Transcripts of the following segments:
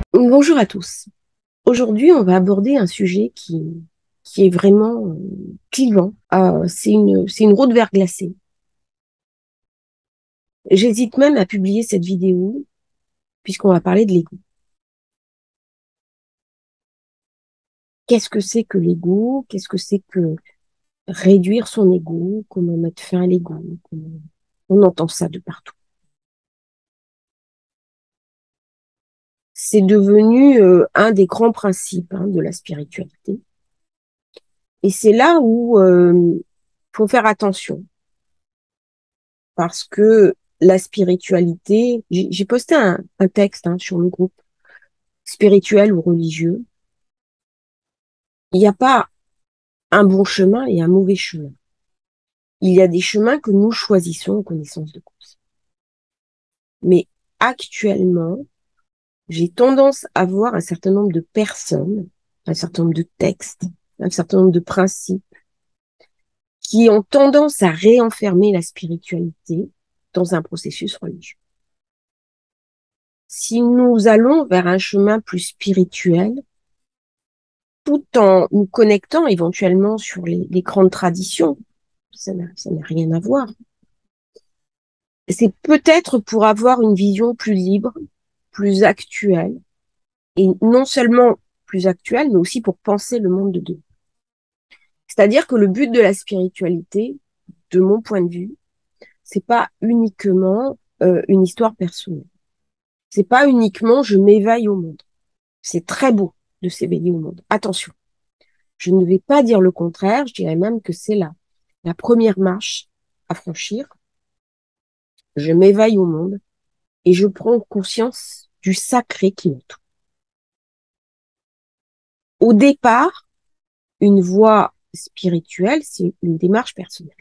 Bonjour à tous. Aujourd'hui, on va aborder un sujet qui est vraiment clivant. C'est une route verglacée. J'hésite même à publier cette vidéo puisqu'on va parler de l'ego. Qu'est-ce que c'est que l'ego? Qu'est-ce que c'est que réduire son ego? Comment mettre fin à l'ego? On entend ça de partout. C'est devenu un des grands principes de la spiritualité. Et c'est là où faut faire attention parce que la spiritualité, j'ai posté un texte sur le groupe spirituel ou religieux. Il n'y a pas un bon chemin et un mauvais chemin. Il y a des chemins que nous choisissons en connaissance de cause. Mais actuellement, j'ai tendance à voir un certain nombre de personnes, un certain nombre de textes, un certain nombre de principes qui ont tendance à réenfermer la spiritualité dans un processus religieux. Si nous allons vers un chemin plus spirituel, tout en nous connectant éventuellement sur les grandes traditions, ça n'a rien à voir. C'est peut-être pour avoir une vision plus libre, plus actuelle, et non seulement plus actuelle, mais aussi pour penser le monde de demain. C'est-à-dire que le but de la spiritualité, de mon point de vue, c'est pas uniquement une histoire personnelle. C'est pas uniquement je m'éveille au monde. C'est très beau de s'éveiller au monde. Attention, je ne vais pas dire le contraire, je dirais même que c'est la première marche à franchir. Je m'éveille au monde et je prends conscience du sacré qui m'entoure. Au départ, une voie spirituelle, c'est une démarche personnelle.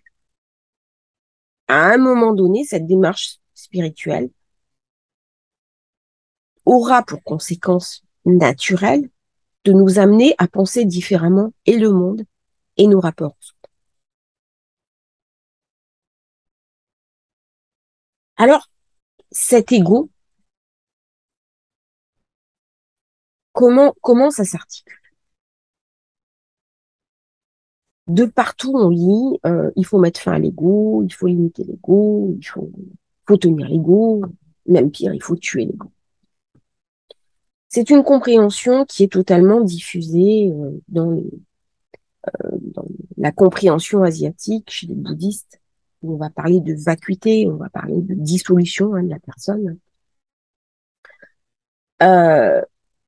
À un moment donné, cette démarche spirituelle aura pour conséquence naturelle de nous amener à penser différemment et le monde et nos rapports. Alors, cet ego, comment ça s'articule? De partout, on lit, il faut mettre fin à l'ego, il faut limiter l'ego, faut tenir l'ego, même pire, il faut tuer l'ego. C'est une compréhension qui est totalement diffusée dans la compréhension asiatique chez les bouddhistes, où on va parler de vacuité, on va parler de dissolution de la personne. Euh,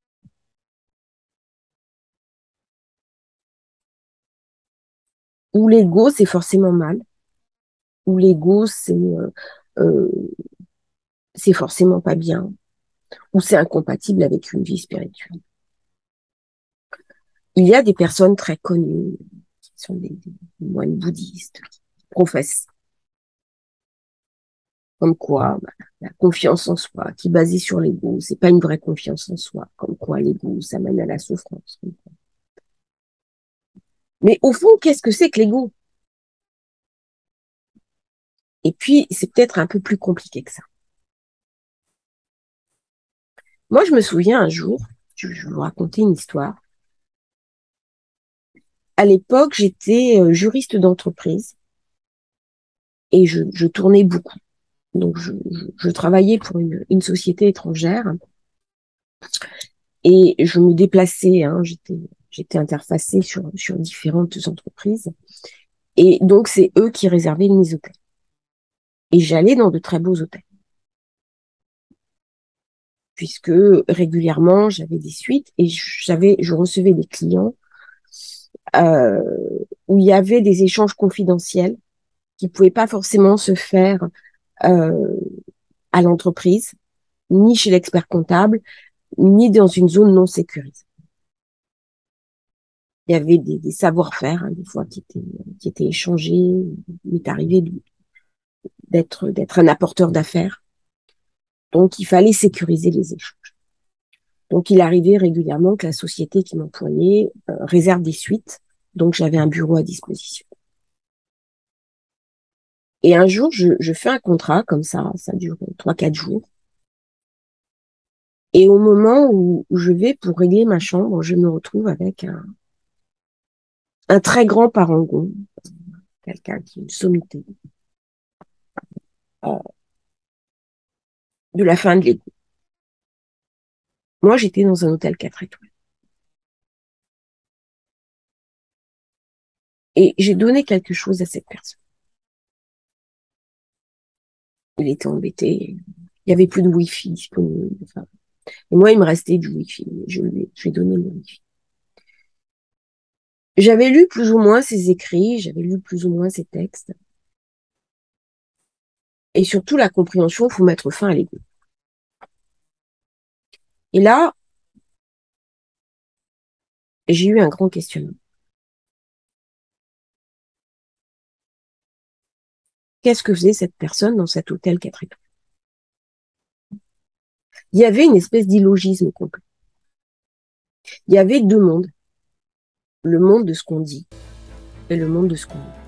où l'ego, c'est forcément mal, où l'ego, euh, c'est forcément pas bien, ou c'est incompatible avec une vie spirituelle. Il y a des personnes très connues, qui sont des moines bouddhistes, qui professent comme quoi la confiance en soi, qui est basée sur l'ego, c'est pas une vraie confiance en soi, comme quoi l'ego, ça mène à la souffrance. Mais au fond, qu'est-ce que c'est que l'ego? Et puis, c'est peut-être un peu plus compliqué que ça. Moi, je me souviens un jour, je vais vous raconter une histoire. À l'époque, j'étais juriste d'entreprise et je tournais beaucoup. Donc, je travaillais pour une société étrangère et je me déplaçais. J'étais interfacée sur différentes entreprises. Et donc, c'est eux qui réservaient mes hôtels. Et j'allais dans de très beaux hôtels, puisque régulièrement, j'avais des suites et je recevais des clients euh, où il y avait des échanges confidentiels qui ne pouvaient pas forcément se faire euh, à l'entreprise, ni chez l'expert comptable, ni dans une zone non sécurisée. Il y avait des savoir-faire, des fois, qui étaient échangés. Il m'est arrivé d'être un apporteur d'affaires. Donc, il fallait sécuriser les échanges. Donc, il arrivait régulièrement que la société qui m'employait réserve des suites. Donc, j'avais un bureau à disposition. Et un jour, je fais un contrat comme ça dure 3, 4 jours. Et au moment où je vais pour régler ma chambre, je me retrouve avec un très grand parangon, quelqu'un qui est une sommité, euh, de la fin de l'égout. Moi, j'étais dans un hôtel 4 étoiles. Et j'ai donné quelque chose à cette personne. Il était embêté. Il y avait plus de Wi-Fi disponible. Enfin, et moi, il me restait du Wi-Fi. Je lui ai donné mon Wi-Fi. J'avais lu plus ou moins ses écrits, j'avais lu plus ou moins ses textes. Et surtout, la compréhension, il faut mettre fin à l'ego. Et là, j'ai eu un grand questionnement. Qu'est-ce que faisait cette personne dans cet hôtel 4 étoiles? Il y avait une espèce d'illogisme complet. Il y avait deux mondes. Le monde de ce qu'on dit et le monde de ce qu'on est.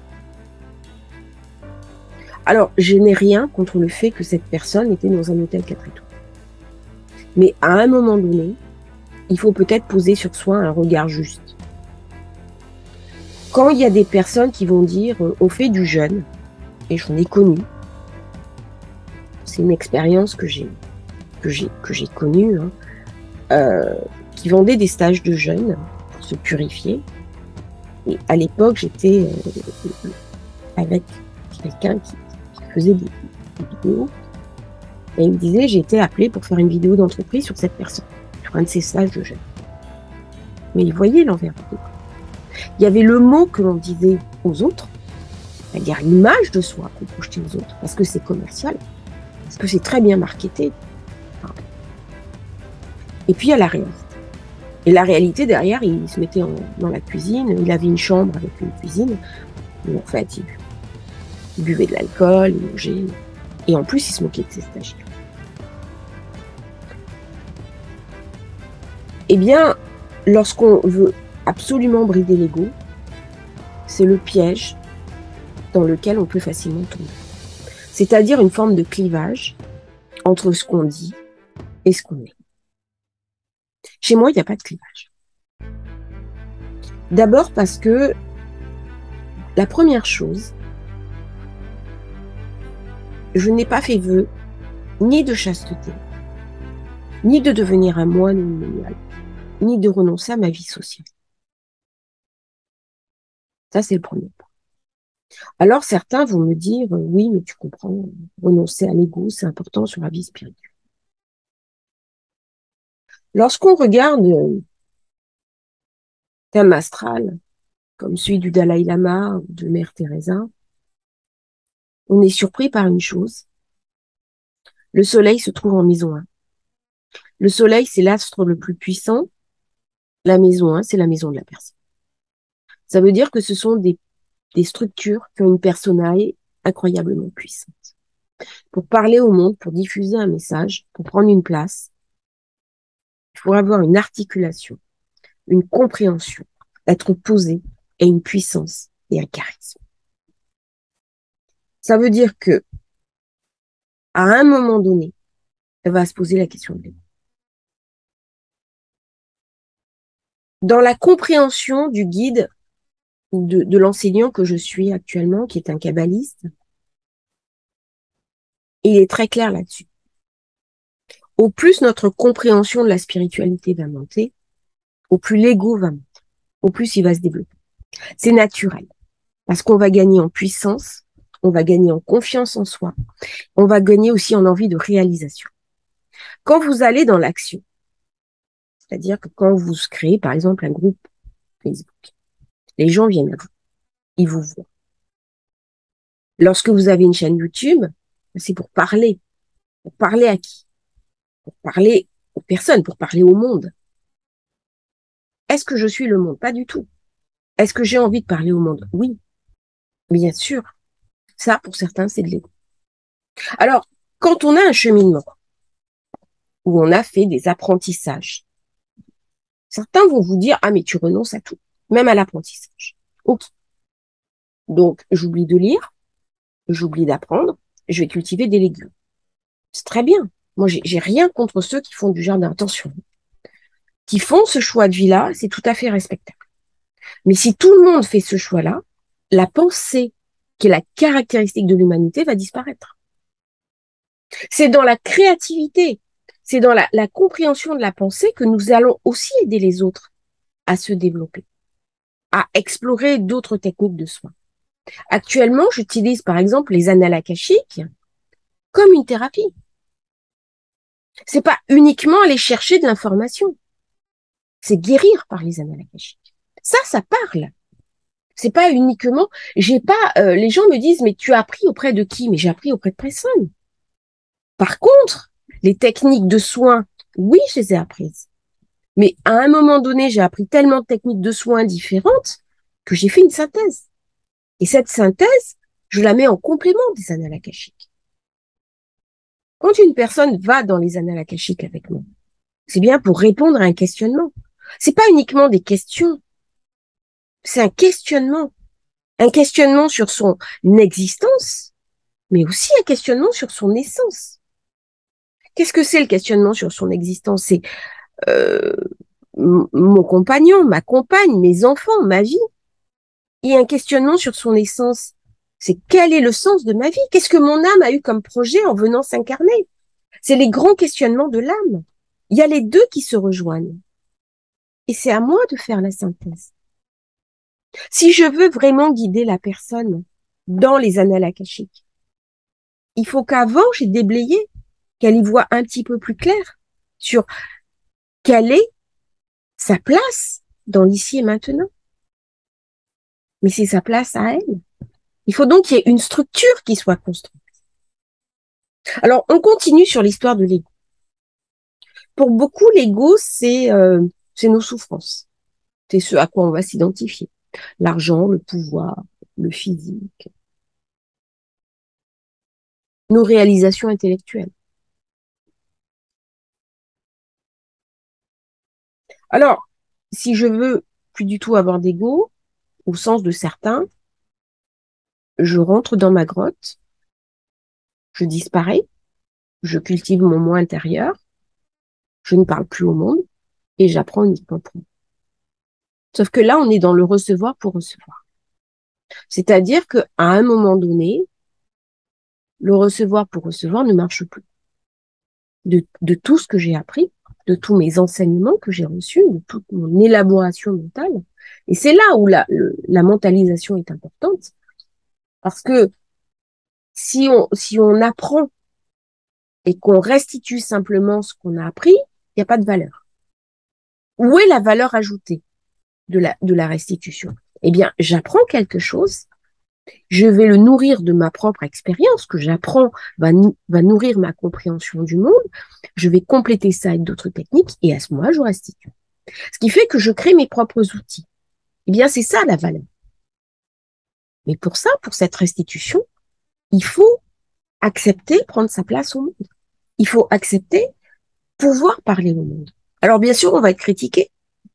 Alors, je n'ai rien contre le fait que cette personne était dans un hôtel 4 étoiles. Mais à un moment donné, il faut peut-être poser sur soi un regard juste. Quand il y a des personnes qui vont dire on fait du jeûne, et j'en ai connu, c'est une expérience que j'ai connue, qui vendait des stages de jeûne pour se purifier. Et à l'époque, j'étais avec quelqu'un qui faisait des vidéos. Et il me disait, j'ai été appelée pour faire une vidéo d'entreprise sur cette personne, sur un de ses stages de jeûne. Mais il voyait l'envers du décor. Il y avait le mot que l'on disait aux autres, c'est-à-dire l'image de soi qu'on projetait aux autres, parce que c'est commercial, parce que c'est très bien marketé. Et puis il y a la réalité. Et la réalité, derrière, il se mettait dans la cuisine, il avait une chambre avec une cuisine, où en fait, il buvait de l'alcool, il mangeait, et en plus, il se moquait de ses stagiaires. Eh bien, lorsqu'on veut absolument brider l'ego, c'est le piège dans lequel on peut facilement tomber. C'est-à-dire une forme de clivage entre ce qu'on dit et ce qu'on est. Chez moi, il n'y a pas de clivage. D'abord parce que la première chose, je n'ai pas fait vœu ni de chasteté, ni de devenir un moine ou une moine, ni de renoncer à ma vie sociale. Ça, c'est le premier point. Alors, certains vont me dire, oui, mais tu comprends, renoncer à l'ego, c'est important sur la vie spirituelle. Lorsqu'on regarde thème astral, comme celui du Dalai Lama ou de Mère Teresa, on est surpris par une chose. Le soleil se trouve en maison 1. Le soleil, c'est l'astre le plus puissant. La maison 1, c'est la maison de la personne. Ça veut dire que ce sont des structures qui ont une personnalité incroyablement puissante. Pour parler au monde, pour diffuser un message, pour prendre une place, il faut avoir une articulation, une compréhension, être posé et une puissance et un charisme. Ça veut dire que, à un moment donné, elle va se poser la question de l'ego. Dans la compréhension du guide, de l'enseignant que je suis actuellement, qui est un kabbaliste, il est très clair là-dessus. Au plus notre compréhension de la spiritualité va monter, au plus l'ego va monter, au plus il va se développer. C'est naturel, parce qu'on va gagner en puissance, on va gagner en confiance en soi, on va gagner aussi en envie de réalisation. Quand vous allez dans l'action, c'est-à-dire que quand vous créez, par exemple, un groupe Facebook, les gens viennent à vous, ils vous voient. Lorsque vous avez une chaîne YouTube, c'est pour parler. Pour parler à qui? Pour parler aux personnes, pour parler au monde. Est-ce que je suis le monde? Pas du tout. Est-ce que j'ai envie de parler au monde? Oui, bien sûr. Ça, pour certains, c'est de l'ego. Alors, quand on a un cheminement où on a fait des apprentissages, certains vont vous dire, ah, mais tu renonces à tout, même à l'apprentissage. Ok. Donc, j'oublie de lire, j'oublie d'apprendre, je vais cultiver des légumes. C'est très bien. Moi, j'ai rien contre ceux qui font du jardin, attention. Qui font ce choix de vie-là, c'est tout à fait respectable. Mais si tout le monde fait ce choix-là, la pensée, qui est la caractéristique de l'humanité, va disparaître. C'est dans la créativité, c'est dans la compréhension de la pensée que nous allons aussi aider les autres à se développer, à explorer d'autres techniques de soins. Actuellement, j'utilise par exemple les annales akashiques comme une thérapie. C'est pas uniquement aller chercher de l'information, c'est guérir par les annales akashiques. Ça parle. C'est pas uniquement, j'ai pas, les gens me disent, mais tu as appris auprès de qui? Mais j'ai appris auprès de personne. Par contre, les techniques de soins, oui, je les ai apprises. Mais à un moment donné, j'ai appris tellement de techniques de soins différentes que j'ai fait une synthèse. Et cette synthèse, je la mets en complément des annales akashiques. Quand une personne va dans les annales akashiques avec moi, c'est bien pour répondre à un questionnement. C'est pas uniquement des questions, c'est un questionnement. Un questionnement sur son existence, mais aussi un questionnement sur son essence. Qu'est-ce que c'est le questionnement sur son existence? C'est euh, mon compagnon, ma compagne, mes enfants, ma vie. Et un questionnement sur son essence, c'est quel est le sens de ma vie? Qu'est-ce que mon âme a eu comme projet en venant s'incarner? C'est les grands questionnements de l'âme. Il y a les deux qui se rejoignent. Et c'est à moi de faire la synthèse. Si je veux vraiment guider la personne dans les annales akashiques, il faut qu'avant, j'ai déblayé, qu'elle y voit un petit peu plus clair sur quelle est sa place dans l'ici et maintenant. Mais c'est sa place à elle. Il faut donc qu'il y ait une structure qui soit construite. Alors, on continue sur l'histoire de l'ego. Pour beaucoup, l'ego, c'est nos souffrances. C'est ce à quoi on va s'identifier. L'argent, le pouvoir, le physique, nos réalisations intellectuelles. Alors, si je veux plus du tout avoir d'ego, au sens de certains, je rentre dans ma grotte, je disparais, je cultive mon moi intérieur, je ne parle plus au monde et j'apprends uniquement pour moi. Sauf que là, on est dans le recevoir pour recevoir. C'est-à-dire qu'à un moment donné, le recevoir pour recevoir ne marche plus. De tout ce que j'ai appris, de tous mes enseignements que j'ai reçus, de toute mon élaboration mentale. Et c'est là où la mentalisation est importante. Parce que si on apprend et qu'on restitue simplement ce qu'on a appris, il n'y a pas de valeur. Où est la valeur ajoutée de la restitution? Eh bien, j'apprends quelque chose, je vais le nourrir de ma propre expérience, que j'apprends va nourrir ma compréhension du monde, je vais compléter ça avec d'autres techniques, et à ce moment-là, je restitue. Ce qui fait que je crée mes propres outils. Eh bien, c'est ça la valeur. Mais pour ça, pour cette restitution, il faut accepter prendre sa place au monde. Il faut accepter pouvoir parler au monde. Alors, bien sûr, on va être critiqué.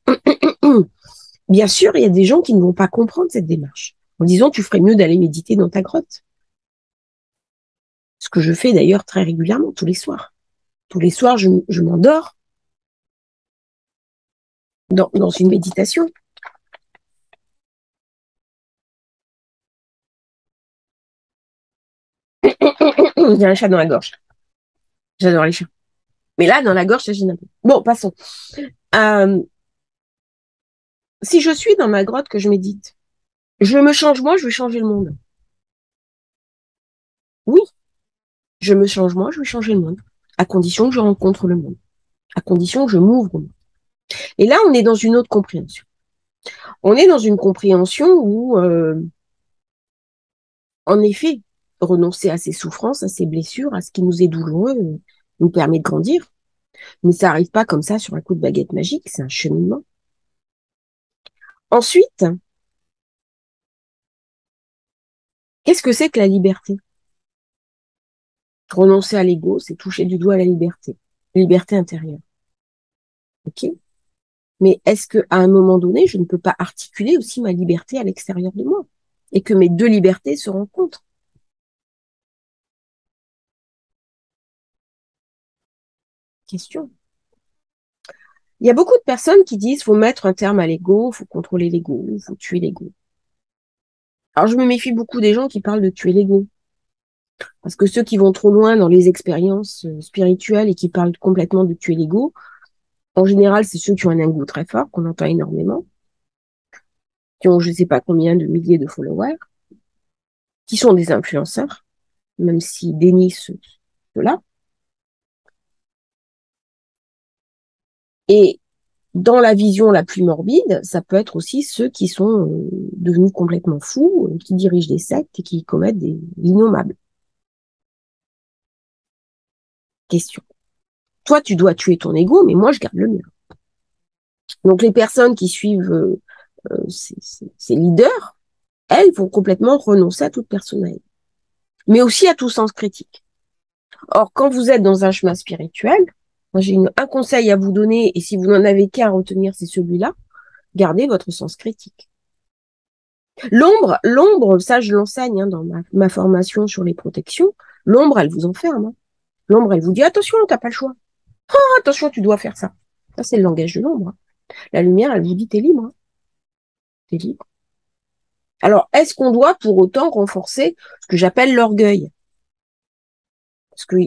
Bien sûr, il y a des gens qui ne vont pas comprendre cette démarche. En disant, tu ferais mieux d'aller méditer dans ta grotte. Ce que je fais d'ailleurs très régulièrement, tous les soirs. Tous les soirs, je m'endors dans une méditation. Il y a un chat dans la gorge. J'adore les chats. Mais là, dans la gorge, ça gêne un peu. Bon, passons. Euh, si je suis dans ma grotte que je médite, je me change moi, je vais changer le monde. Oui, je me change moi, je vais changer le monde. À condition que je rencontre le monde. À condition que je m'ouvre au monde. Et là, on est dans une autre compréhension. On est dans une compréhension où, en effet, renoncer à ses souffrances, à ses blessures, à ce qui nous est douloureux, nous permet de grandir. Mais ça n'arrive pas comme ça sur un coup de baguette magique, c'est un cheminement. Ensuite, qu'est-ce que c'est que la liberté? Renoncer à l'ego, c'est toucher du doigt la liberté intérieure. Ok? Mais est-ce que à un moment donné, je ne peux pas articuler aussi ma liberté à l'extérieur de moi et que mes deux libertés se rencontrent? Question. Il y a beaucoup de personnes qui disent faut mettre un terme à l'ego, faut contrôler l'ego, faut tuer l'ego. Alors je me méfie beaucoup des gens qui parlent de tuer l'ego. Parce que ceux qui vont trop loin dans les expériences spirituelles et qui parlent complètement de tuer l'ego, en général, c'est ceux qui ont un ego très fort, qu'on entend énormément, qui ont je ne sais pas combien de milliers de followers, qui sont des influenceurs, même s'ils dénient cela. Et dans la vision la plus morbide, ça peut être aussi ceux qui sont devenus complètement fous, qui dirigent des sectes et qui commettent des innommables. Question. Toi, tu dois tuer ton ego, mais moi, je garde le mien. Donc, les personnes qui suivent ces leaders, elles vont complètement renoncer à toute personnalité, mais aussi à tout sens critique. Or, quand vous êtes dans un chemin spirituel, moi, j'ai un conseil à vous donner, et si vous n'en avez qu'un à retenir, c'est celui-là, gardez votre sens critique. L'ombre, ça je l'enseigne dans ma formation sur les protections, l'ombre, elle vous enferme. Hein. L'ombre, elle vous dit, attention, t'as pas le choix. Oh, attention, tu dois faire ça. Ça, c'est le langage de l'ombre. Hein. La lumière, elle vous dit, t'es libre. Hein. T'es libre. Alors, est-ce qu'on doit pour autant renforcer ce que j'appelle l'orgueil? Parce que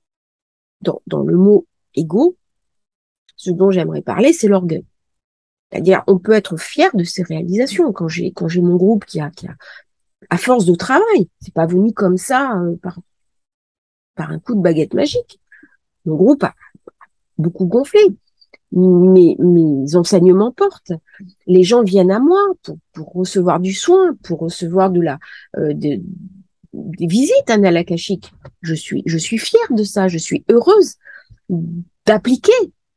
dans le mot égo, ce dont j'aimerais parler, c'est l'orgueil. C'est-à-dire, on peut être fier de ses réalisations. Quand j'ai mon groupe qui a, à force de travail, c'est pas venu comme ça par un coup de baguette magique. Mon groupe a beaucoup gonflé. Mes enseignements portent. Les gens viennent à moi pour recevoir du soin, pour recevoir des visites à l'akashique. Je suis fière de ça. Je suis heureuse d'appliquer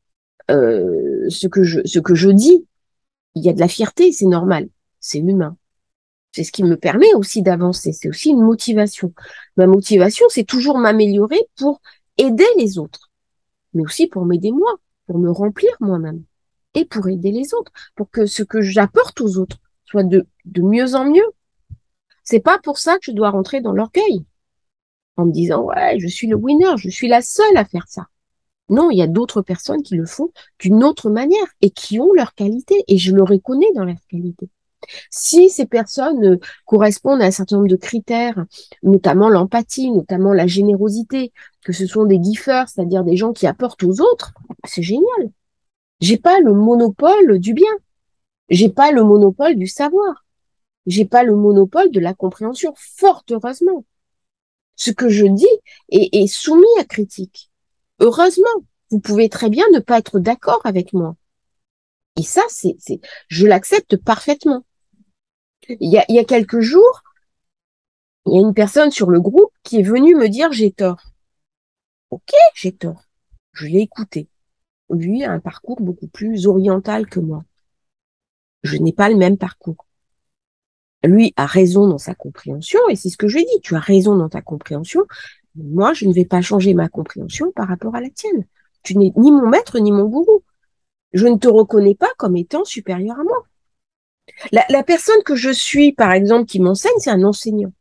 ce que je dis. Il y a de la fierté, c'est normal, c'est humain. C'est ce qui me permet aussi d'avancer. C'est aussi une motivation. Ma motivation, c'est toujours m'améliorer pour aider les autres, mais aussi pour m'aider moi, pour me remplir moi-même et pour aider les autres, pour que ce que j'apporte aux autres soit de mieux en mieux. C'est pas pour ça que je dois rentrer dans l'orgueil en me disant ouais, je suis le winner, je suis la seule à faire ça. Non, il y a d'autres personnes qui le font d'une autre manière et qui ont leur qualité et je le reconnais dans leur qualité. Si ces personnes correspondent à un certain nombre de critères, notamment l'empathie, notamment la générosité, que ce sont des givers, c'est-à-dire des gens qui apportent aux autres, c'est génial. J'ai pas le monopole du bien. J'ai pas le monopole du savoir. J'ai pas le monopole de la compréhension, fort heureusement. Ce que je dis est soumis à critique. Heureusement, vous pouvez très bien ne pas être d'accord avec moi. Et ça, je l'accepte parfaitement. Il y a quelques jours, il y a une personne sur le groupe qui est venue me dire j'ai tort. Ok, j'ai tort. Je l'ai écouté. Lui a un parcours beaucoup plus oriental que moi. Je n'ai pas le même parcours. Lui a raison dans sa compréhension, et c'est ce que je lui ai dit. Tu as raison dans ta compréhension. Moi, je ne vais pas changer ma compréhension par rapport à la tienne. Tu n'es ni mon maître, ni mon gourou. Je ne te reconnais pas comme étant supérieur à moi. La personne que je suis, par exemple, qui m'enseigne, c'est un enseignant.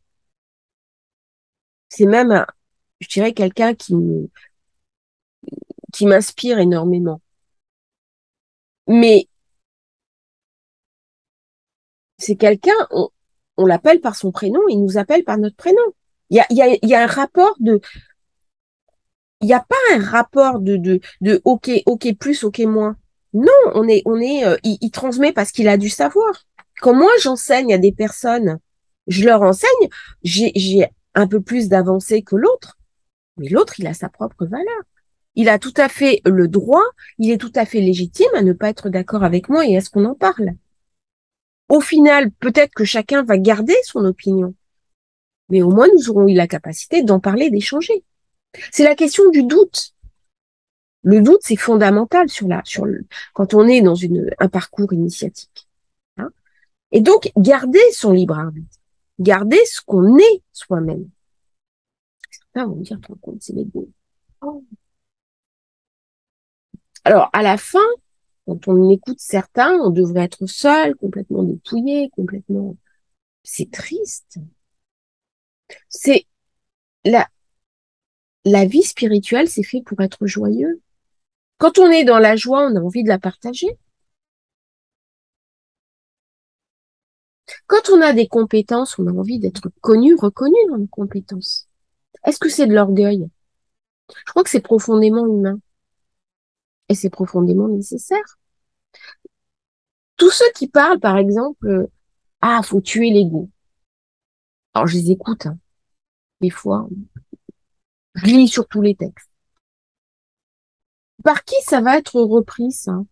C'est même, je dirais, quelqu'un qui m'inspire énormément. Mais c'est quelqu'un, on l'appelle par son prénom, il nous appelle par notre prénom. Il y a un rapport il n'y a pas un rapport de OK plus, OK moins. Non, il transmet parce qu'il a du savoir. Quand moi j'enseigne à des personnes, je leur enseigne, j'ai un peu plus d'avancée que l'autre, mais l'autre, il a sa propre valeur. Il a tout à fait le droit, il est tout à fait légitime à ne pas être d'accord avec moi et à ce qu'on en parle. Au final, peut-être que chacun va garder son opinion, mais au moins nous aurons eu la capacité d'en parler, d'échanger. C'est la question du doute. Le doute, c'est fondamental quand on est dans un parcours initiatique. Hein. Et donc, garder son libre arbitre, garder ce qu'on est soi-même. Certains vont me dire, ton compte, c'est l'ego. Oh. Alors, à la fin, quand on écoute certains, on devrait être seul, complètement dépouillé, complètement. C'est triste. C'est la vie spirituelle, c'est fait pour être joyeux. Quand on est dans la joie, on a envie de la partager. Quand on a des compétences, on a envie d'être connu, reconnu dans nos compétences. Est-ce que c'est de l'orgueil? Je crois que c'est profondément humain et c'est profondément nécessaire. Tous ceux qui parlent, par exemple, ah, faut tuer l'ego. Alors, je les écoute, hein. Des fois, je lis sur tous les textes. Par qui ça va être repris, ça?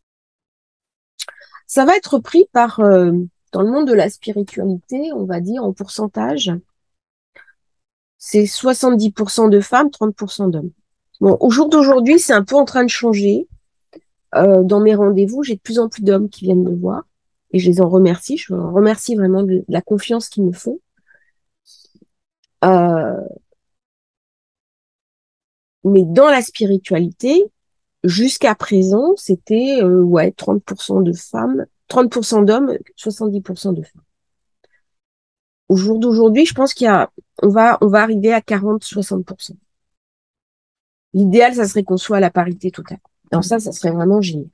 Ça va être repris par, dans le monde de la spiritualité, on va dire en pourcentage, c'est 70% de femmes, 30% d'hommes. Bon, au jour d'aujourd'hui, c'est un peu en train de changer. Dans mes rendez-vous, j'ai de plus en plus d'hommes qui viennent me voir et je les en remercie. Je leur remercie vraiment de la confiance qu'ils me font. Euh, mais dans la spiritualité, jusqu'à présent, c'était ouais 30% de femmes, 30% d'hommes, 70% de femmes. Au jour d'aujourd'hui, je pense on va arriver à 40-60%. L'idéal, ça serait qu'on soit à la parité totale. Alors ça serait vraiment génial.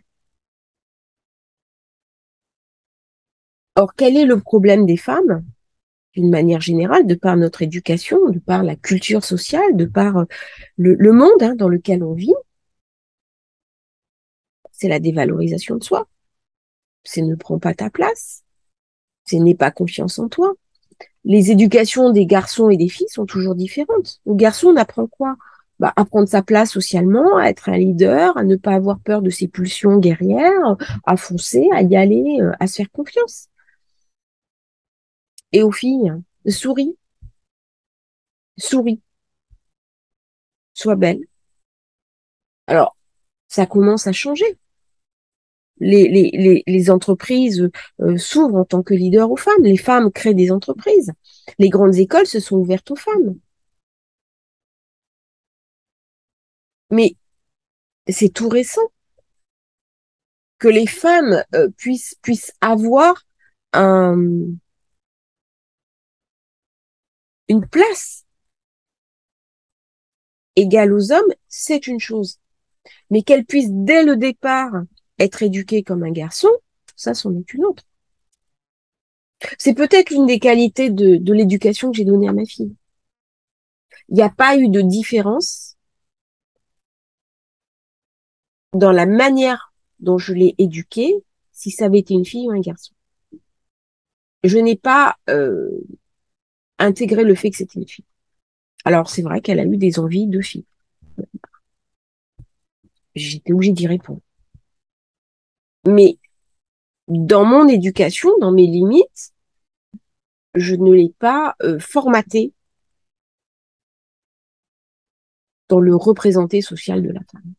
Or, quel est le problème des femmes, d'une manière générale, de par notre éducation, de par la culture sociale, de par le monde dans lequel on vit? C'est la dévalorisation de soi. C'est ne prends pas ta place. C'est n'aie pas confiance en toi. Les éducations des garçons et des filles sont toujours différentes. Le garçon, on apprend quoi? Bah, à prendre sa place socialement, à être un leader, à ne pas avoir peur de ses pulsions guerrières, à foncer, à y aller, à se faire confiance. Et aux filles, souris, souris, sois belle. Alors, ça commence à changer. Les entreprises s'ouvrent en tant que leader aux femmes. Les femmes créent des entreprises. Les grandes écoles se sont ouvertes aux femmes. Mais c'est tout récent que les femmes puissent avoir un, une place égale aux hommes, c'est une chose. Mais qu'elles puissent dès le départ être éduquées comme un garçon, ça, c'en est une autre. C'est peut-être l'une des qualités de l'éducation que j'ai donnée à ma fille. Il n'y a pas eu de différence dans la manière dont je l'ai éduquée, si ça avait été une fille ou un garçon. Je n'ai pas intégré le fait que c'était une fille. Alors, c'est vrai qu'elle a eu des envies de fille. J'étais obligée d'y répondre. Mais dans mon éducation, dans mes limites, je ne l'ai pas formatée dans le représenté social de la femme.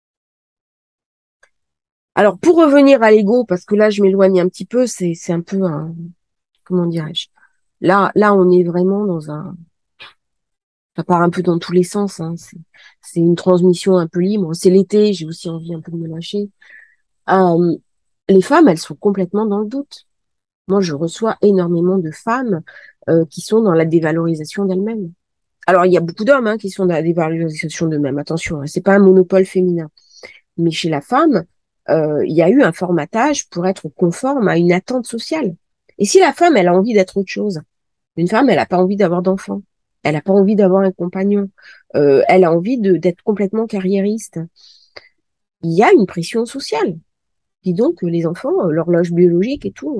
Alors, pour revenir à l'ego, parce que là, je m'éloigne un petit peu, c'est un peu un, comment dirais-je? Là, on est vraiment dans un, ça part un peu dans tous les sens, hein. C'est une transmission un peu libre. C'est l'été, j'ai aussi envie un peu de me lâcher. Euh, les femmes, elles sont complètement dans le doute. Moi, je reçois énormément de femmes qui sont dans la dévalorisation d'elles-mêmes. Alors, il y a beaucoup d'hommes qui sont dans la dévalorisation d'eux-mêmes. Attention, c'est pas un monopole féminin. Mais chez la femme, il y a eu un formatage pour être conforme à une attente sociale. Et si la femme, elle a envie d'être autre chose, une femme, elle n'a pas envie d'avoir d'enfants, elle n'a pas envie d'avoir un compagnon, elle a envie d'être complètement carriériste. Il y a une pression sociale. Dis donc, les enfants, l'horloge biologique et tout,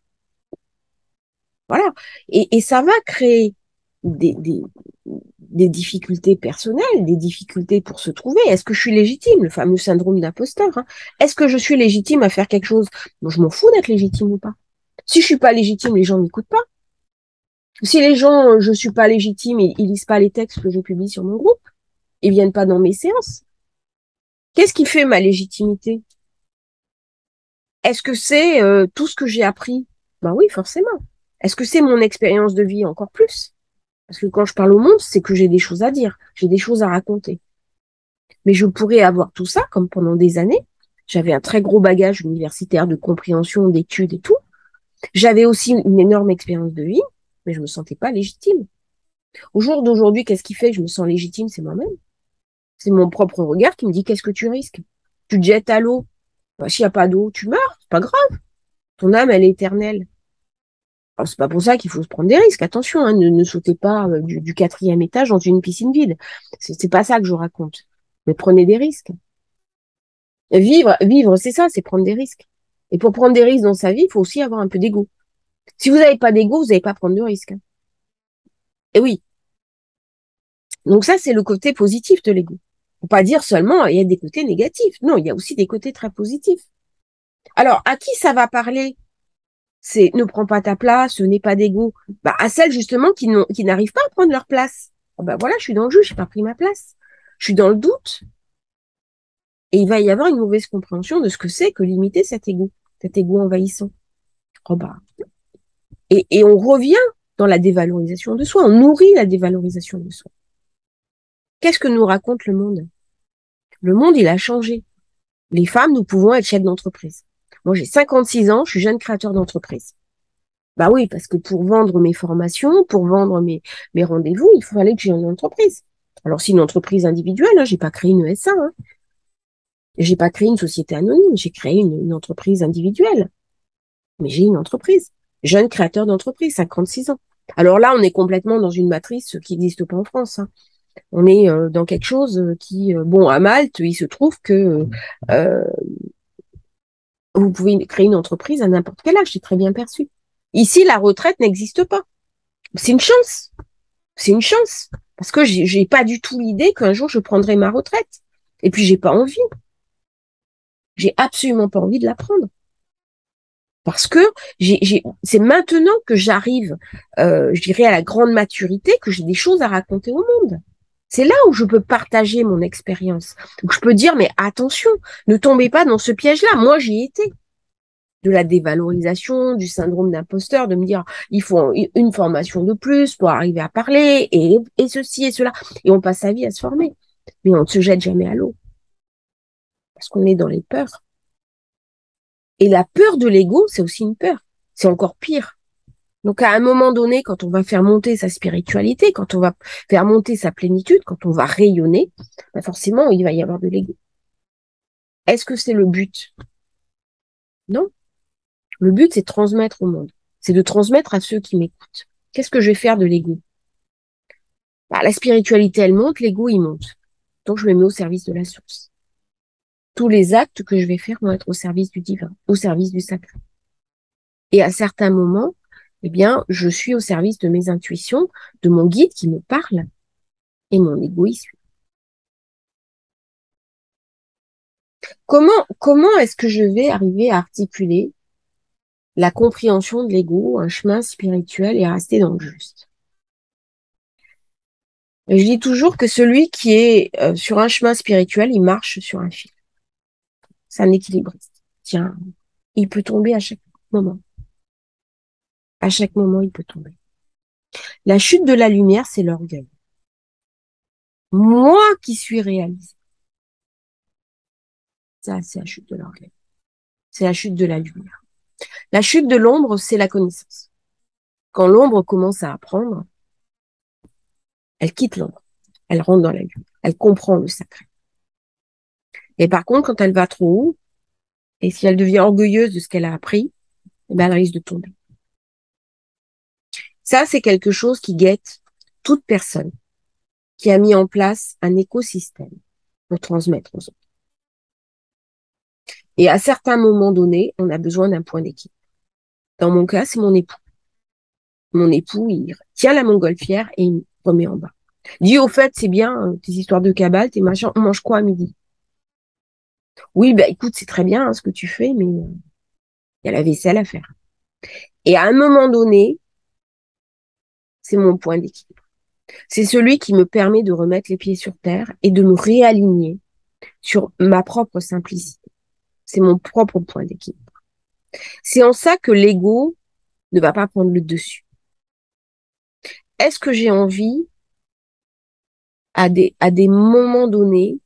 voilà. Et ça va créer des, des, des difficultés personnelles, des difficultés pour se trouver. Est-ce que je suis légitime? Le fameux syndrome d'imposteur. Est-ce que je suis légitime à faire quelque chose? Moi, je m'en fous d'être légitime ou pas. Si je suis pas légitime, les gens m'écoutent pas. Si les gens, je suis pas légitime et ils lisent pas les textes que je publie sur mon groupe, ils viennent pas dans mes séances. Qu'est-ce qui fait ma légitimité? Est-ce que c'est tout ce que j'ai appris? Ben oui, forcément. Est-ce que c'est mon expérience de vie encore plus? Parce que quand je parle au monde, c'est que j'ai des choses à dire, j'ai des choses à raconter. Mais je pourrais avoir tout ça, comme pendant des années. J'avais un très gros bagage universitaire de compréhension, d'études et tout. J'avais aussi une énorme expérience de vie, mais je me sentais pas légitime. Au jour d'aujourd'hui, qu'est-ce qui fait que je me sens légitime? C'est moi-même. C'est mon propre regard qui me dit qu'est-ce que tu risques? Tu te jettes à l'eau. Bah, s'il n'y a pas d'eau, tu meurs. C'est pas grave. Ton âme, elle est éternelle. Alors, c'est pas pour ça qu'il faut se prendre des risques. Attention, hein, ne sautez pas du quatrième étage dans une piscine vide. C'est pas ça que je raconte. Mais prenez des risques. Vivre, c'est ça, c'est prendre des risques. Et pour prendre des risques dans sa vie, il faut aussi avoir un peu d'ego. Si vous n'avez pas d'ego, vous n'allez pas prendre de risques. Et oui. Donc ça, c'est le côté positif de l'ego. Faut pas dire seulement, il y a des côtés négatifs. Non, il y a aussi des côtés très positifs. Alors, à qui ça va parler? C'est ne prends pas ta place, ce n'est pas d'ego. Bah, à celles justement qui n'arrivent pas à prendre leur place. Oh, bah voilà, je suis dans le jeu, j'ai pas pris ma place. Je suis dans le doute. Et il va y avoir une mauvaise compréhension de ce que c'est que limiter cet ego envahissant. Oh bah. Et on revient dans la dévalorisation de soi, on nourrit la dévalorisation de soi. Qu'est-ce que nous raconte le monde? Le monde, il a changé. Les femmes, nous pouvons être chefs d'entreprise. Moi, j'ai 56 ans, je suis jeune créateur d'entreprise. Bah oui, parce que pour vendre mes formations, pour vendre mes rendez-vous, il fallait que j'ai une entreprise. Alors, c'est une entreprise individuelle, hein, j'ai pas créé une SA, hein. J'ai pas créé une société anonyme, j'ai créé une entreprise individuelle. Mais j'ai une entreprise. Jeune créateur d'entreprise, 56 ans. Alors là, on est complètement dans une matrice qui n'existe pas en France, hein. On est dans quelque chose qui, bon, à Malte, il se trouve que euh, vous pouvez créer une entreprise à n'importe quel âge, c'est très bien perçu. Ici, la retraite n'existe pas. C'est une chance. C'est une chance. Parce que j'ai pas du tout l'idée qu'un jour je prendrai ma retraite. Et puis j'ai pas envie. J'ai absolument pas envie de la prendre. Parce que c'est maintenant que j'arrive, je dirais, à la grande maturité que j'ai des choses à raconter au monde. C'est là où je peux partager mon expérience. Où je peux dire, mais attention, ne tombez pas dans ce piège-là. Moi, j'y étais. De la dévalorisation, du syndrome d'imposteur, de me dire, il faut une formation de plus pour arriver à parler, et ceci et cela. Et on passe sa vie à se former. Mais on ne se jette jamais à l'eau. Parce qu'on est dans les peurs. Et la peur de l'ego, c'est aussi une peur. C'est encore pire. Donc, à un moment donné, quand on va faire monter sa spiritualité, quand on va faire monter sa plénitude, quand on va rayonner, ben forcément, il va y avoir de l'ego. Est-ce que c'est le but? Non. Le but, c'est de transmettre au monde. C'est de transmettre à ceux qui m'écoutent. Qu'est-ce que je vais faire de l'ego? Bah, la spiritualité, elle monte, l'ego, il monte. Donc, je me mets au service de la source. Tous les actes que je vais faire vont être au service du divin, au service du sacré. Et à certains moments, eh bien, je suis au service de mes intuitions, de mon guide qui me parle, et mon ego y suit. Comment est-ce que je vais arriver à articuler la compréhension de l'ego, un chemin spirituel et à rester dans le juste? Et je dis toujours que celui qui est sur un chemin spirituel, il marche sur un fil. C'est un équilibriste. Tiens, il peut tomber à chaque moment. À chaque moment, il peut tomber. La chute de la lumière, c'est l'orgueil. Moi qui suis réalisé. Ça, c'est la chute de l'orgueil. C'est la chute de la lumière. La chute de l'ombre, c'est la connaissance. Quand l'ombre commence à apprendre, elle quitte l'ombre. Elle rentre dans la lumière. Elle comprend le sacré. Et par contre, quand elle va trop haut, et si elle devient orgueilleuse de ce qu'elle a appris, eh ben, elle risque de tomber. Ça, c'est quelque chose qui guette toute personne qui a mis en place un écosystème pour transmettre aux autres. Et à certains moments donnés, on a besoin d'un point d'équilibre. Dans mon cas, c'est mon époux. Mon époux, il tient la montgolfière et il me remet en bas. Il dit, au fait, c'est bien, tes histoires de cabale, tes machins, on mange quoi à midi? Oui, bah écoute, c'est très bien ce que tu fais, mais il y a la vaisselle à faire. Et à un moment donné, c'est mon point d'équilibre. C'est celui qui me permet de remettre les pieds sur terre et de me réaligner sur ma propre simplicité. C'est mon propre point d'équilibre. C'est en ça que l'ego ne va pas prendre le dessus. Est-ce que j'ai envie, à des moments donnés,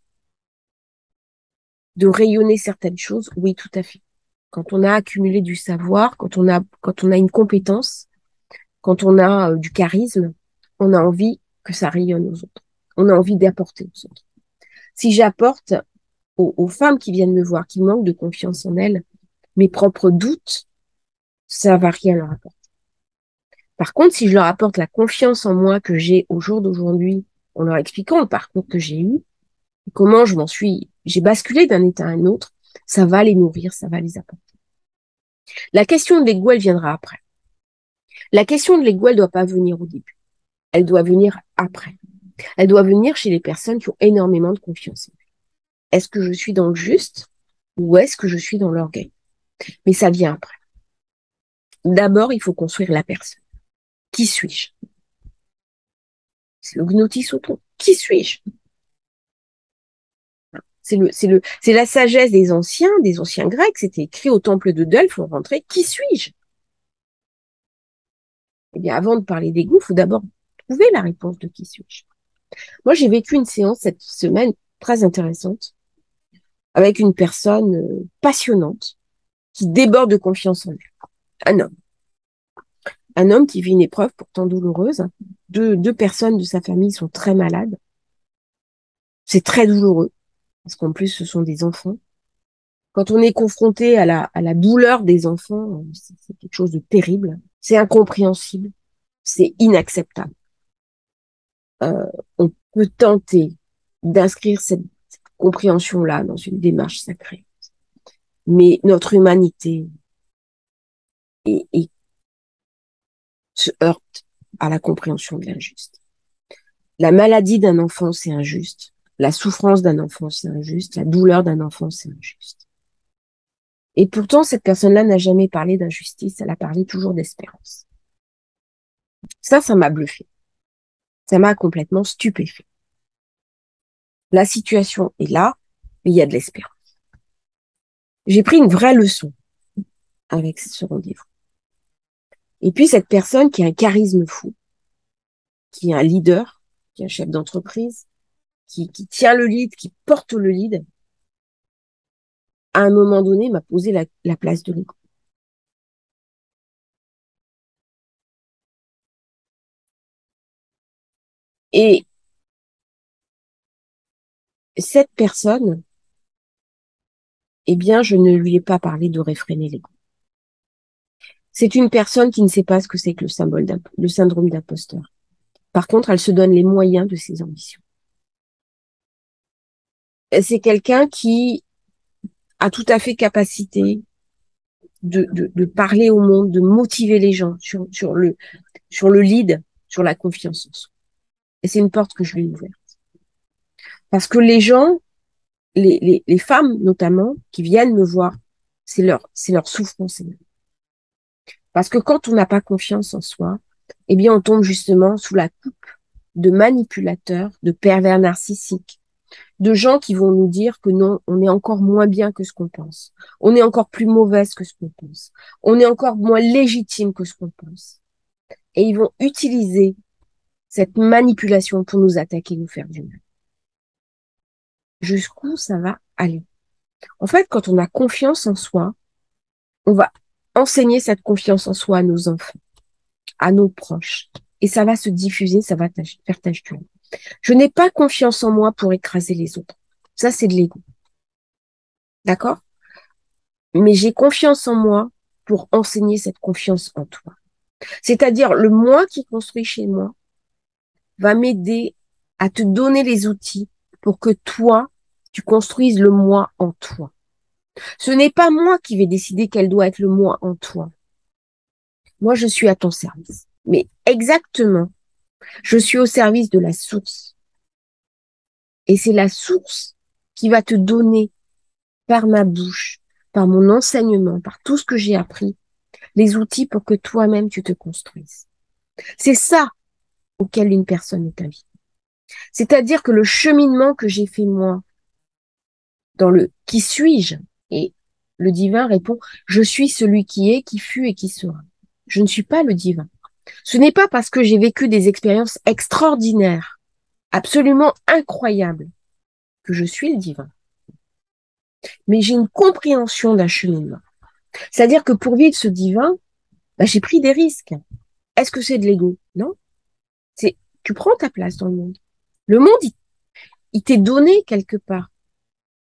de rayonner certaines choses? Oui, tout à fait. Quand on a accumulé du savoir, quand on a une compétence, quand on a du charisme, on a envie que ça rayonne aux autres. On a envie d'apporter aux autres. Si j'apporte aux femmes qui viennent me voir, qui manquent de confiance en elles, mes propres doutes, ça va rien leur apporter. Par contre, si je leur apporte la confiance en moi que j'ai au jour d'aujourd'hui, en leur expliquant le parcours que j'ai eu, comment j'ai basculé d'un état à un autre, ça va les nourrir, ça va les apporter. La question de l'ego, elle viendra après. La question de l'ego, elle doit pas venir au début. Elle doit venir après. Elle doit venir chez les personnes qui ont énormément de confiance. Est-ce que je suis dans le juste ou est-ce que je suis dans l'orgueil? Mais ça vient après. D'abord, il faut construire la personne. Qui suis-je? C'est le gnotis auton. Qui suis-je? C'est la sagesse des anciens Grecs. C'était écrit au temple de Delphes, on rentrait. Qui suis-je? Eh bien, avant de parler d'ego, il faut d'abord trouver la réponse de qui suis-je. Moi, j'ai vécu une séance cette semaine très intéressante avec une personne passionnante qui déborde de confiance en elle. Un homme. Un homme qui vit une épreuve pourtant douloureuse. Deux personnes de sa famille sont très malades. C'est très douloureux parce qu'en plus, ce sont des enfants. Quand on est confronté à la douleur des enfants, c'est quelque chose de terrible. C'est incompréhensible. C'est inacceptable. On peut tenter d'inscrire cette compréhension-là dans une démarche sacrée. Mais notre humanité se heurte à la compréhension de l'injuste. La maladie d'un enfant, c'est injuste. La souffrance d'un enfant, c'est injuste. La douleur d'un enfant, c'est injuste. Et pourtant, cette personne-là n'a jamais parlé d'injustice. Elle a parlé toujours d'espérance. Ça m'a bluffé. Ça m'a complètement stupéfait. La situation est là, mais il y a de l'espérance. J'ai pris une vraie leçon avec ce rendez-vous. Et puis, cette personne qui a un charisme fou, qui est un leader, qui est un chef d'entreprise, qui tient le lead, qui porte le lead, à un moment donné, m'a posé la place de l'ego. Et cette personne, eh bien, je ne lui ai pas parlé de réfréner l'ego. C'est une personne qui ne sait pas ce que c'est que le syndrome d'imposteur. Par contre, elle se donne les moyens de ses ambitions. C'est quelqu'un qui a tout à fait capacité de parler au monde, de motiver les gens sur le lead, sur la confiance en soi. Et c'est une porte que je lui ai ouverte. Parce que les gens, les femmes notamment, qui viennent me voir, c'est leur souffrance. Parce que quand on n'a pas confiance en soi, eh bien, on tombe justement sous la coupe de manipulateurs, de pervers narcissiques, de gens qui vont nous dire que non, on est encore moins bien que ce qu'on pense. On est encore plus mauvaise que ce qu'on pense. On est encore moins légitime que ce qu'on pense. Et ils vont utiliser cette manipulation pour nous attaquer, nous faire du mal. Jusqu'où ça va aller? En fait, quand on a confiance en soi, on va enseigner cette confiance en soi à nos enfants, à nos proches. Et ça va se diffuser, ça va faire tache d'huile. Je n'ai pas confiance en moi pour écraser les autres. Ça, c'est de l'ego. D'accord? Mais j'ai confiance en moi pour enseigner cette confiance en toi. C'est-à-dire, le moi qui construit chez moi va m'aider à te donner les outils pour que toi, tu construises le moi en toi. Ce n'est pas moi qui vais décider quel doit être le moi en toi. Moi, je suis à ton service. Mais exactement, je suis au service de la source. Et c'est la source qui va te donner par ma bouche, par mon enseignement, par tout ce que j'ai appris, les outils pour que toi-même tu te construises. C'est ça auquel une personne est invitée. C'est-à-dire que le cheminement que j'ai fait moi, dans le qui suis-je? Et le divin répond, je suis celui qui est, qui fut et qui sera. Je ne suis pas le divin. Ce n'est pas parce que j'ai vécu des expériences extraordinaires, absolument incroyables, que je suis le divin. Mais j'ai une compréhension d'un cheminement. C'est-à-dire que pour vivre ce divin, j'ai pris des risques. Est-ce que c'est de l'ego? Non. Tu prends ta place dans le monde. Le monde, il t'est donné quelque part.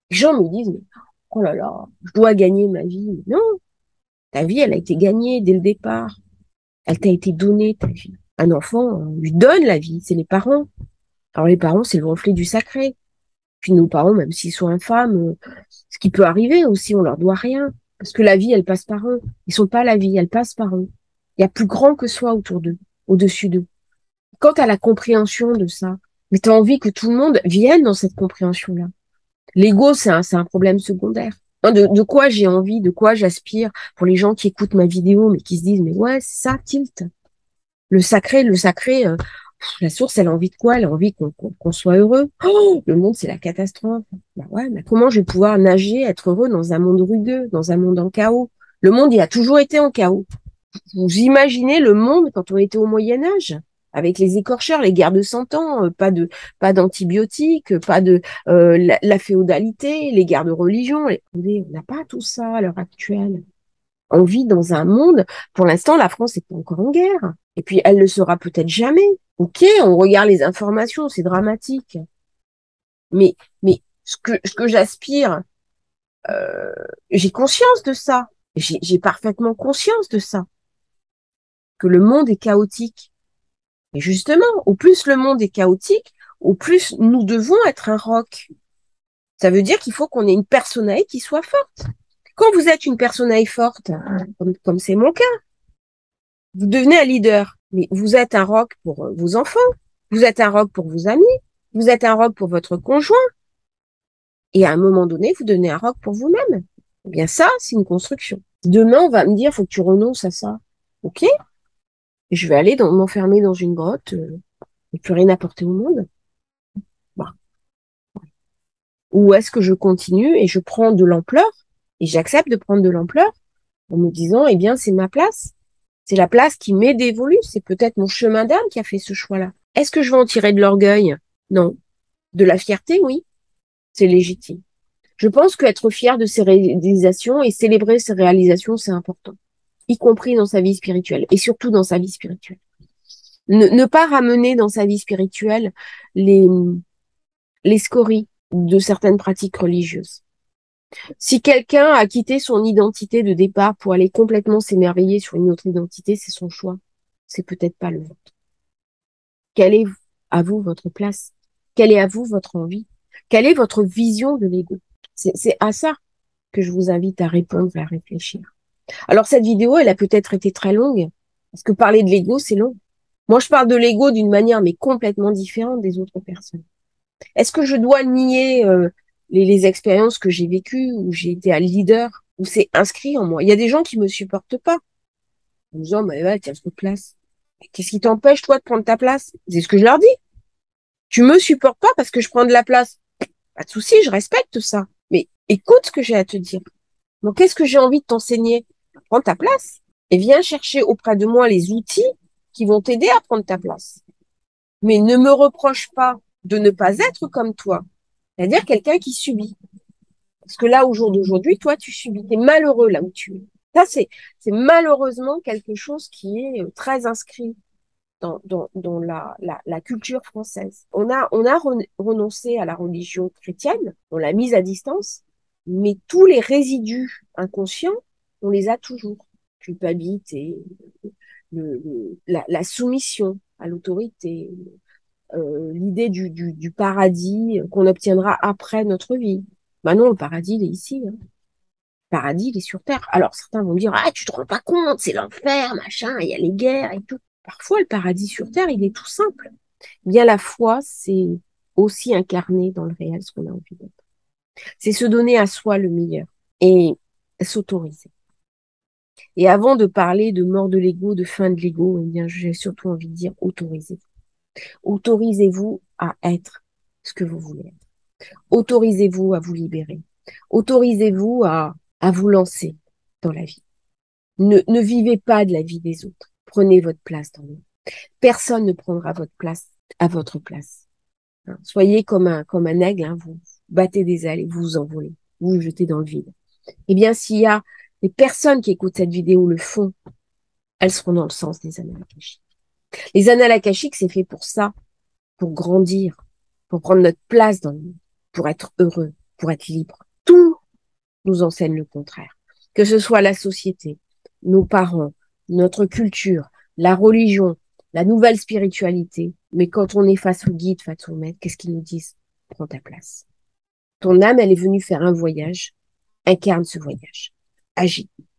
Les gens me disent, mais, oh là là, je dois gagner ma vie. Mais non, ta vie, elle a été gagnée dès le départ. Elle t'a été donnée, ta vie. Un enfant, on lui donne la vie, c'est les parents. Alors les parents, c'est le reflet du sacré. Puis nos parents, même s'ils sont infâmes, ce qui peut arriver aussi, on leur doit rien. Parce que la vie, elle passe par eux. Ils sont pas la vie, elle passe par eux. Il y a plus grand que soi autour d'eux, au-dessus d'eux. Quand tu as la compréhension de ça, mais tu as envie que tout le monde vienne dans cette compréhension-là. L'ego, c'est un problème secondaire. Hein, de quoi j'ai envie, de quoi j'aspire pour les gens qui écoutent ma vidéo, mais qui se disent, mais ouais, c'est ça, tilt. Le sacré, la source, elle a envie de quoi? Elle a envie qu'on soit heureux. Oh, le monde, c'est la catastrophe. Bah ouais, mais comment je vais pouvoir nager, être heureux dans un monde rugueux, dans un monde en chaos? Le monde, il a toujours été en chaos. Vous imaginez le monde quand on était au Moyen Âge, avec les écorcheurs, les guerres de 100 ans, pas d'antibiotiques, pas de la féodalité, les guerres de religion. On n'a pas tout ça à l'heure actuelle. On vit dans un monde, pour l'instant, la France n'est pas encore en guerre. Et puis, elle ne le sera peut-être jamais. Ok, on regarde les informations, c'est dramatique. Mais, mais ce que j'aspire, j'ai conscience de ça. J'ai parfaitement conscience de ça. Que le monde est chaotique. Et justement, au plus le monde est chaotique, au plus nous devons être un roc. Ça veut dire qu'il faut qu'on ait une personnalité qui soit forte. Quand vous êtes une personnalité forte, comme c'est mon cas, vous devenez un leader. Mais vous êtes un roc pour vos enfants, vous êtes un roc pour vos amis, vous êtes un roc pour votre conjoint. Et à un moment donné, vous devenez un roc pour vous-même. Eh bien ça, c'est une construction. Demain, on va me dire, faut que tu renonces à ça. Ok, je vais aller m'enfermer dans une grotte et plus rien apporter au monde. Bah. Ou est-ce que je continue et je prends de l'ampleur et j'accepte de prendre de l'ampleur en me disant, eh bien, c'est ma place. C'est la place qui m'est dévolue. C'est peut-être mon chemin d'âme qui a fait ce choix-là. Est-ce que je vais en tirer de l'orgueil? Non. De la fierté, oui. C'est légitime. Je pense qu'être fier de ses réalisations et célébrer ses réalisations, c'est important. Y compris dans sa vie spirituelle et surtout dans sa vie spirituelle. Ne pas ramener dans sa vie spirituelle les scories de certaines pratiques religieuses. Si quelqu'un a quitté son identité de départ pour aller complètement s'émerveiller sur une autre identité, c'est son choix. C'est peut-être pas le vôtre. Quelle est à vous votre place? Quelle est à vous votre envie? Quelle est votre vision de l'ego? C'est à ça que je vous invite à répondre et à réfléchir. Alors cette vidéo, elle a peut-être été très longue, parce que parler de l'ego, c'est long. Moi, je parle de l'ego d'une manière mais complètement différente des autres personnes. Est-ce que je dois nier les expériences que j'ai vécues, où j'ai été un leader, où c'est inscrit en moi? Il y a des gens qui me supportent pas, en me disant, mais ouais, tiens, cette place. Qu'est-ce qui t'empêche, toi, de prendre ta place? C'est ce que je leur dis. Tu me supportes pas parce que je prends de la place. Pas de souci, je respecte ça. Mais écoute ce que j'ai à te dire. Donc, qu'est-ce que j'ai envie de t'enseigner? Prends ta place et viens chercher auprès de moi les outils qui vont t'aider à prendre ta place. Mais ne me reproche pas de ne pas être comme toi. C'est-à-dire quelqu'un qui subit. Parce que là, au jour d'aujourd'hui, toi, tu subis. Tu es malheureux là où tu es. Ça, c'est malheureusement quelque chose qui est très inscrit dans la culture française. On a renoncé à la religion chrétienne, on l'a mise à distance, mais tous les résidus inconscients, on les a toujours. Culpabilité, la soumission à l'autorité, l'idée du paradis qu'on obtiendra après notre vie. Ben non, le paradis, il est ici. Hein. Le paradis, il est sur Terre. Alors certains vont dire, ah, tu te rends pas compte, c'est l'enfer, machin, il y a les guerres et tout. Parfois, le paradis sur Terre, il est tout simple. Bien la foi, c'est aussi incarner dans le réel ce qu'on a envie d'être. C'est se donner à soi le meilleur et s'autoriser. Et avant de parler de mort de l'ego, de fin de l'ego, eh bien, j'ai surtout envie de dire autorisez-vous. Autorisez-vous à être ce que vous voulez être. Autorisez-vous à vous libérer. Autorisez-vous à vous lancer dans la vie. Ne vivez pas de la vie des autres. Prenez votre place dans le monde. Personne ne prendra votre place à votre place. Hein. Soyez comme un aigle, hein, vous battez des ailes et vous vous envolez, vous vous jetez dans le vide. Eh bien, s'il y a des personnes qui écoutent cette vidéo le font, elles seront dans le sens des annales akashiques. Les annales akashiques, c'est fait pour ça, pour grandir, pour prendre notre place dans le monde, pour être heureux. pour être libre. Tout nous enseigne le contraire. Que ce soit la société, nos parents, notre culture, la religion, la nouvelle spiritualité. Mais quand on est face au guide, face au maître, qu'est-ce qu'ils nous disent? Prends ta place. Ton âme, elle est venue faire un voyage. Incarne ce voyage. Agis. Ne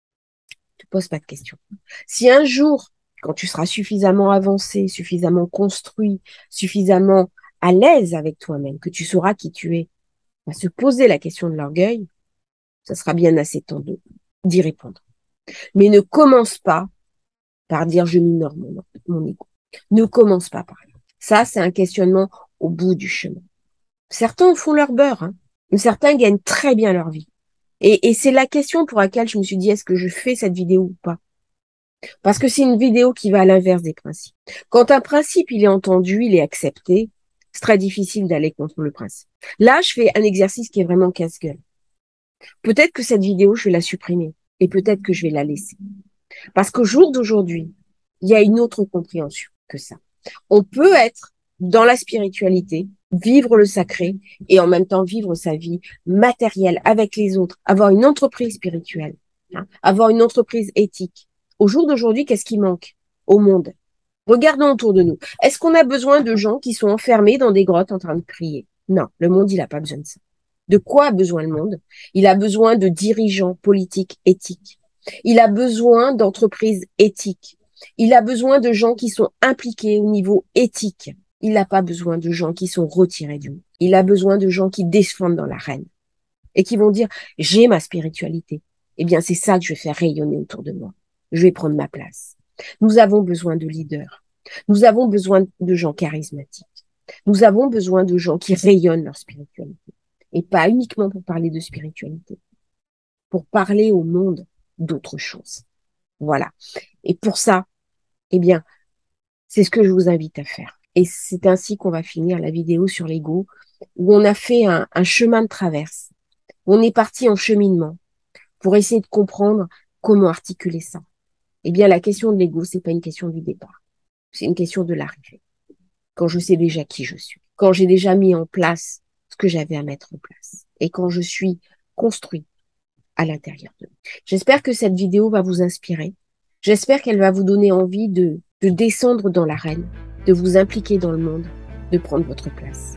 te pose pas de questions. Si un jour, quand tu seras suffisamment avancé, suffisamment construit, suffisamment à l'aise avec toi-même, que tu sauras qui tu es, va se poser la question de l'orgueil, ça sera bien assez temps d'y répondre. Mais ne commence pas par dire je minore mon ego. Ne commence pas par là. Ça, c'est un questionnement au bout du chemin. Certains font leur beurre, hein, mais certains gagnent très bien leur vie. Et c'est la question pour laquelle je me suis dit, est-ce que je fais cette vidéo ou pas? Parce que c'est une vidéo qui va à l'inverse des principes. Quand un principe, il est entendu, il est accepté, c'est très difficile d'aller contre le principe. Là, je fais un exercice qui est vraiment casse-gueule. Peut-être que cette vidéo, je vais la supprimer et peut-être que je vais la laisser. Parce qu'au jour d'aujourd'hui, il y a une autre compréhension que ça. On peut être dans la spiritualité, vivre le sacré et en même temps vivre sa vie matérielle avec les autres, avoir une entreprise spirituelle, hein, avoir une entreprise éthique. Au jour d'aujourd'hui, qu'est-ce qui manque au monde? Regardons autour de nous. Est-ce qu'on a besoin de gens qui sont enfermés dans des grottes en train de prier? Non, le monde, il n'a pas besoin de ça. De quoi a besoin le monde? Il a besoin de dirigeants politiques éthiques. Il a besoin d'entreprises éthiques. Il a besoin de gens qui sont impliqués au niveau éthique. Il n'a pas besoin de gens qui sont retirés du monde. Il a besoin de gens qui descendent dans l'arène et qui vont dire « j'ai ma spiritualité ». Eh bien, c'est ça que je vais faire rayonner autour de moi. Je vais prendre ma place. Nous avons besoin de leaders. Nous avons besoin de gens charismatiques. Nous avons besoin de gens qui rayonnent leur spiritualité. Et pas uniquement pour parler de spiritualité, pour parler au monde d'autres choses. Voilà. Et pour ça, eh bien, c'est ce que je vous invite à faire. Et c'est ainsi qu'on va finir la vidéo sur l'ego, où on a fait un chemin de traverse. On est parti en cheminement pour essayer de comprendre comment articuler ça. Eh bien, la question de l'ego, c'est pas une question du départ. C'est une question de l'arrivée. Quand je sais déjà qui je suis. Quand j'ai déjà mis en place ce que j'avais à mettre en place. Et quand je suis construit à l'intérieur de moi. J'espère que cette vidéo va vous inspirer. J'espère qu'elle va vous donner envie de descendre dans l'arène, de vous impliquer dans le monde, de prendre votre place.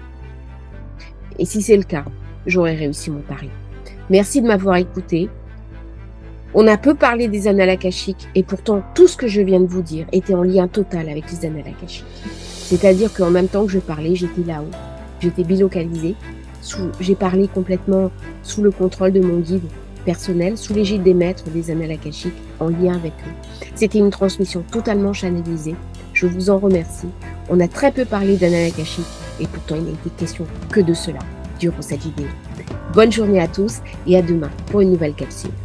Et si c'est le cas, j'aurai réussi mon pari. Merci de m'avoir écouté. On a peu parlé des annales akashiques et pourtant tout ce que je viens de vous dire était en lien total avec les annales akashiques. C'est-à-dire qu'en même temps que je parlais, j'étais là-haut. J'étais bilocalisée. J'ai parlé complètement sous le contrôle de mon guide personnel, sous l'égide des maîtres des annales akashiques, en lien avec eux. C'était une transmission totalement channelisée. Je vous en remercie. On a très peu parlé d'annales akashiques et pourtant il n'a été question que de cela durant cette vidéo. Bonne journée à tous et à demain pour une nouvelle capsule.